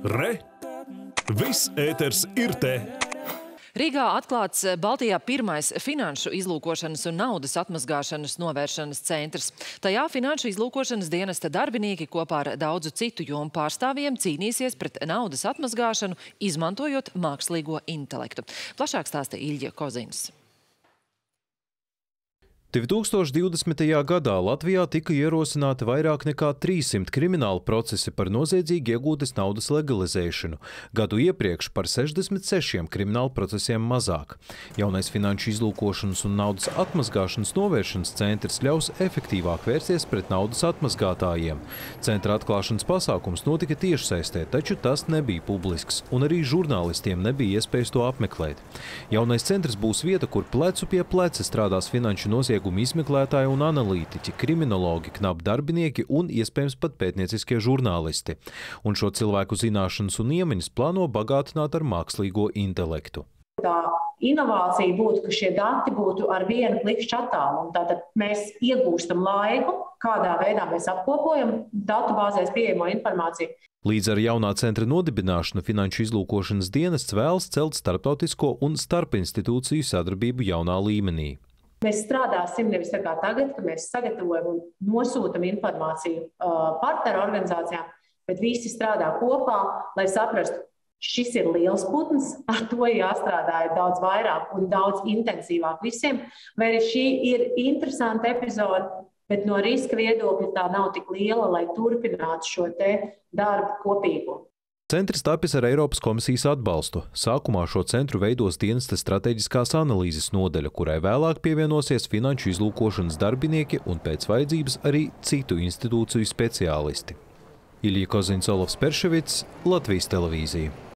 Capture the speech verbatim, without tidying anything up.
Re! Viss ēters ir te! Rīgā atklāts Baltijā pirmais finanšu izlūkošanas un naudas atmazgāšanas novēršanas centrs. Tajā finanšu izlūkošanas dienesta darbinieki kopā ar daudzu citu jomu pārstāvjiem cīnīsies pret naudas atmazgāšanu, izmantojot mākslīgo intelektu. Plašāk stāsta Ilja Kozins. divi tūkstoši divdesmitajā gadā Latvijā tika ierosināti vairāk nekā trīssimt krimināli procesi par noziedzīgi iegūtas naudas legalizēšanu, gadu iepriekš par sešdesmit sešiem krimināli procesiem mazāk. Jaunais finanšu izlūkošanas un naudas atmazgāšanas novēršanas centrs ļaus efektīvāk vērsties pret naudas atmazgātājiem. Centra atklāšanas pasākums notika tiešsaistē, taču tas nebija publisks, un arī žurnālistiem nebija iespējas to apmeklēt. Jaunais centrs būs vieta, kur plecu pie pleca strādās finanšu noziegumu izmeklētāji un analītiķi, kriminologi, knapi darbinieki un iespējams pat pētnieciskie žurnālisti. Un šo cilvēku zināšanas un iemaņas plāno bagātināt ar mākslīgo intelektu. Tā inovācija būtu, ka šie dati būtu ar vienu klikšķi attālumu. Tātad mēs iegūstam laiku, kādā veidā mēs apkopojam datubāzēs pieejamo informāciju. Līdz ar jaunā centra nodibināšanu finanšu izlūkošanas dienests vēlas celt starptautisko un starpinstitūciju sadarbību jaunā līmenī. Mēs strādāsim nevis tā kā tagad, ka mēs sagatavojam un nosūtam informāciju uh, partneru organizācijām, bet visi strādā kopā, lai saprastu, šis ir liels putns, ar to jāstrādā daudz vairāk un daudz intensīvāk visiem, vai arī šī ir interesanta epizode, bet no riska viedokļa tā nav tik liela, lai turpinātu šo te darbu kopīgu. Centrs tapis ar Eiropas komisijas atbalstu. Sākumā šo centru veidos dienesta strateģiskās analīzes nodaļa, kurai vēlāk pievienosies finanšu izlūkošanas darbinieki un pēc vajadzības arī citu institūciju speciālisti. Ilja Kozins, Olavs Perševits, Latvijas televīzija.